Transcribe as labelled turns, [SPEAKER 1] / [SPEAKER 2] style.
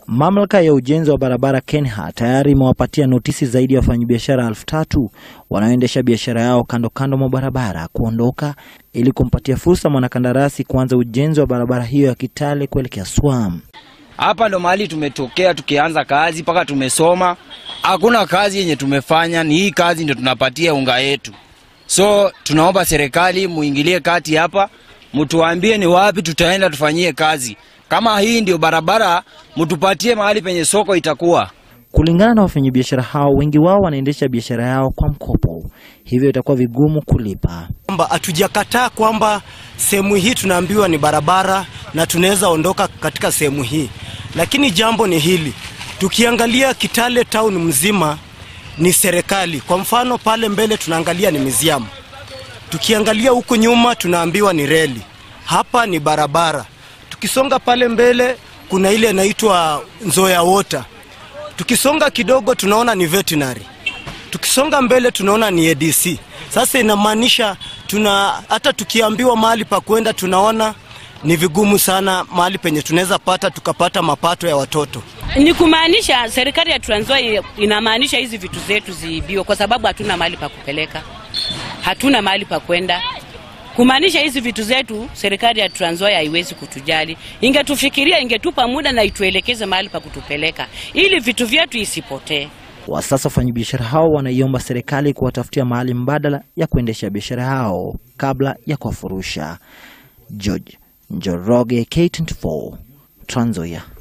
[SPEAKER 1] Mamlaka ya ujenzi wa barabara KENHA tayari imewapatia notisi zaidi ya wafanyibiashara 3,000 wanaoendesha biashara yao kando kando mwa barabara kuondoka ili kumpatia fursa mwanakandarasi kuanza ujenzi wa barabara hiyo ya Kitale kuelekea Swam.
[SPEAKER 2] Hapa ndo mahali tumetokea tukianza kazi paka tumesoma. Hakuna kazi yenye tumefanya, ni hii kazi ndio tunapatia unga yetu. So tunaomba serikali muingilie kati hapa, mtuambie ni wapi tutaenda tufanyie kazi. Kama hii ndio barabara, mtupatie mahali penye soko itakuwa.
[SPEAKER 1] Kulingana na wafanyabiashara hao, wengi wao wanaendesha biashara yao kwa mkopo. Hivyo itakuwa vigumu kulipa.
[SPEAKER 3] Kwamba hatujakataa kwamba sehemu hii tunaambiwa ni barabara na tunaweza ondoka katika sehemu hii. Lakini jambo ni hili. Tukiangalia Kitale town mzima ni serikali. Kwa mfano pale mbele tunaangalia ni museum. Tukiangalia huko nyuma tunaambiwa ni reli. Hapa ni barabara. Tukisonga pale mbele kuna ile inaitwa Nzoia water. Tukisonga kidogo tunaona ni veterinary. Tukisonga mbele tunaona ni ADC. Sasa inamaanisha hata tukiambiwa mahali pa kwenda tunaona ni vigumu sana mahali penye tunaweza tukapata mapato ya watoto.
[SPEAKER 4] Ni kumaanisha serikali ya TransNzoia inamaanisha hizi vitu zetu ziibiwe kwa sababu hatuna mahali pa kupeleka. Hatuna mahali pa kwenda. Kumaanisha hizi vitu zetu serikali ya TransNzoia haiwezi kutujali. Ingetufikiria, ingetupa muda na ituelekeze mahali pa kutupeleka ili vitu vyetu isipotee.
[SPEAKER 1] Kwa sasa wafanyabiashara hao wanaiomba serikali kuwatafutia mahali mbadala ya kuendesha biashara hao kabla ya kuwafurusha. George Njoroge, K24, TransNzoia.